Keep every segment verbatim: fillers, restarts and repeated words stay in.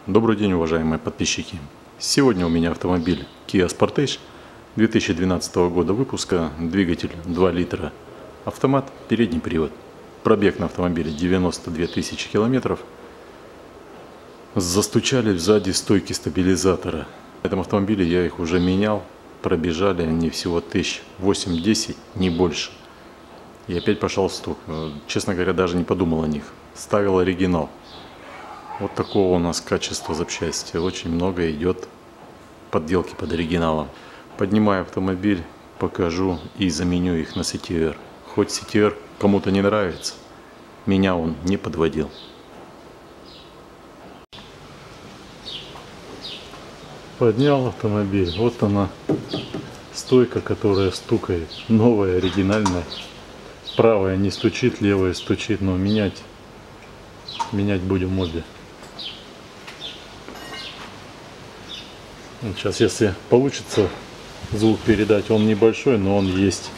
Добрый день, уважаемые подписчики! Сегодня у меня автомобиль Kia Sportage две тысячи двенадцатого года выпуска, двигатель два литра, автомат, передний привод. Пробег на автомобиле девяносто две тысячи километров. Застучали сзади стойки стабилизатора. На этом автомобиле я их уже менял, пробежали они всего тысяч восемь-десять, не больше. И опять пошел стук. Честно говоря, даже не подумал о них. Ставил оригинал. Вот такого у нас качества запчасти. Очень много идет подделки под оригиналом. Поднимаю автомобиль, покажу и заменю их на си ти эр. Хоть си ти эр кому-то не нравится, меня он не подводил. Поднял автомобиль. Вот она, стойка, которая стукает. Новая, оригинальная. Правая не стучит, левая стучит, но менять, менять будем обе. Сейчас, если получится звук передать, он небольшой, но он есть.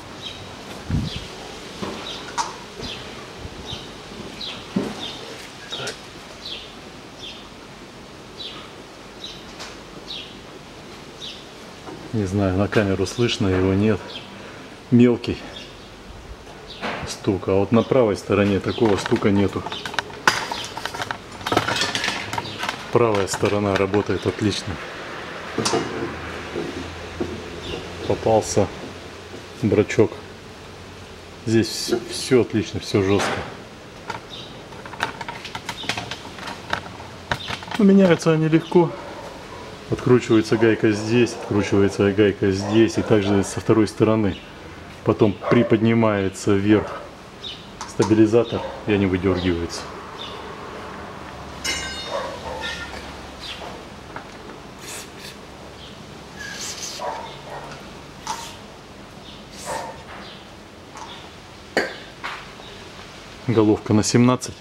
Так. Не знаю, на камеру слышно его, нет. Мелкий стук, а вот на правой стороне такого стука нету. Правая сторона работает отлично. Попался брачок. Здесь все отлично, все жестко. Но меняются они легко. Откручивается гайка здесь, откручивается гайка здесь, и также со второй стороны. Потом приподнимается вверх стабилизатор, и они выдергиваются. Головка на семнадцать.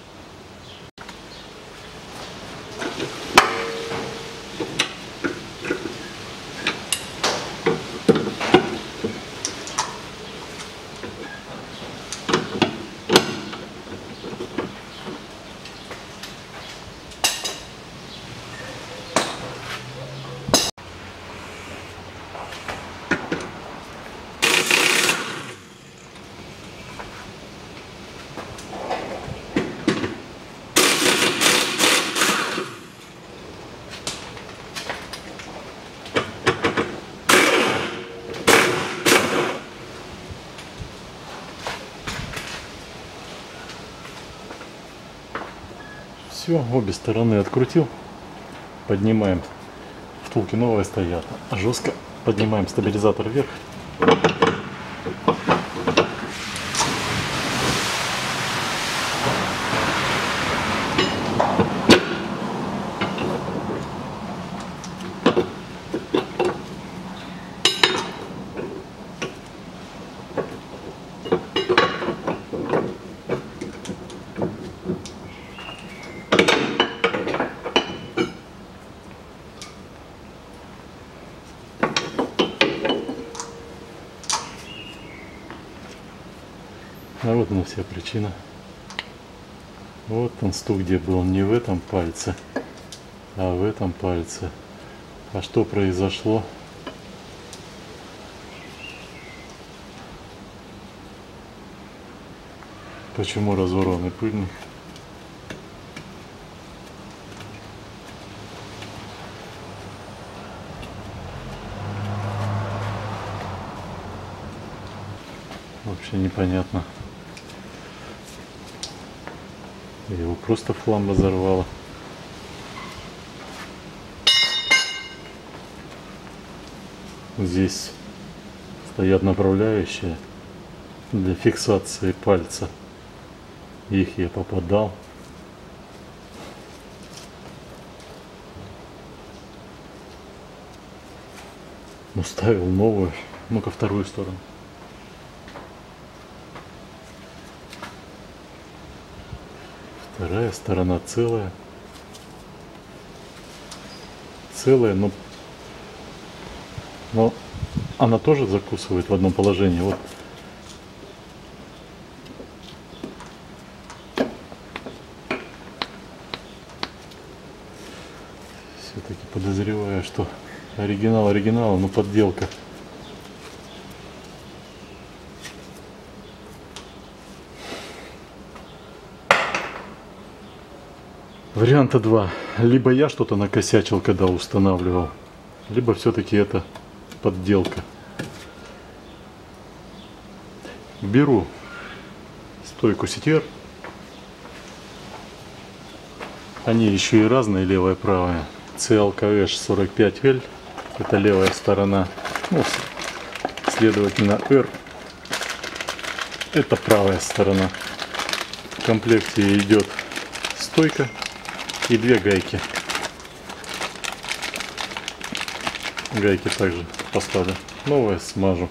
Все, обе стороны открутил. Поднимаем. Втулки новые стоят. Жестко поднимаем стабилизатор вверх. А вот она вся причина. Вот он стук, где был не в этом пальце, а в этом пальце. А что произошло? Почему разворот и пыльный? Вообще непонятно. Его просто флам разорвало. Здесь стоят направляющие для фиксации пальца. Их я попадал. Уставил новую. Ну-ка, вторую сторону. Вторая сторона целая. Целая, но, но она тоже закусывает в одном положении. Вот. Все-таки подозреваю, что оригинал оригинал, но подделка. Варианта два. Либо я что-то накосячил, когда устанавливал, либо все-таки это подделка. Беру стойку си ти ар. Они еще и разные, левая и правая. си эл кей эш сорок пять эль. Это левая сторона. Ну, следовательно, R. Это правая сторона. В комплекте идет стойка и две гайки. Гайки также поставлю. Новые смажу.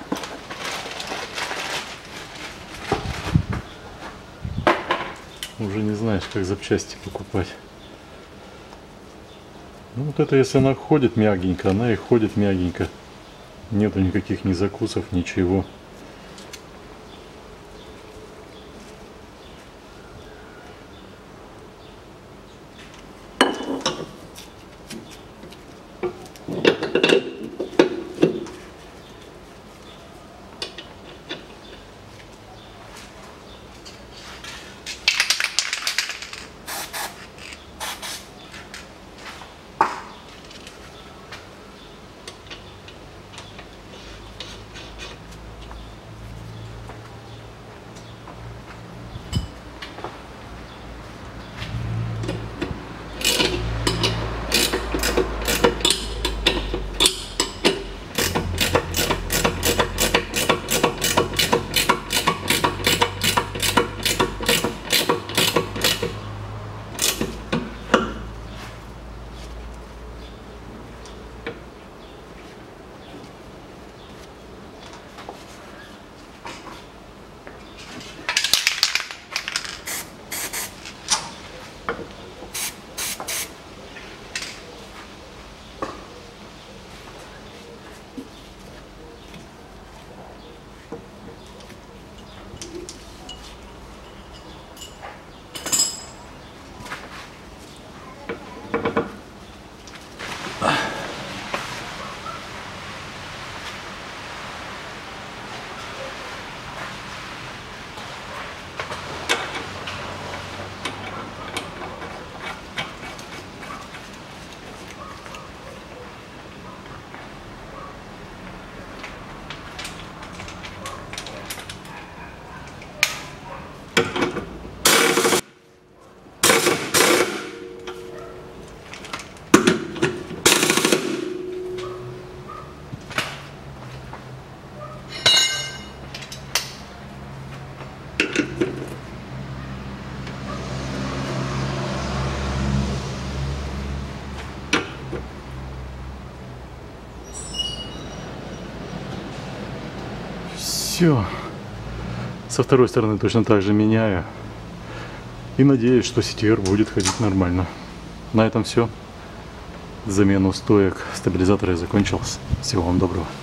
Уже не знаешь, как запчасти покупать. Ну вот это, если она ходит мягенько, она и ходит мягенько. Нету никаких ни закусов, ничего. Все. Со второй стороны точно так же меняю. И надеюсь, что си ти ар будет ходить нормально. На этом все. Замена стоек стабилизатора закончилась. Всего вам доброго.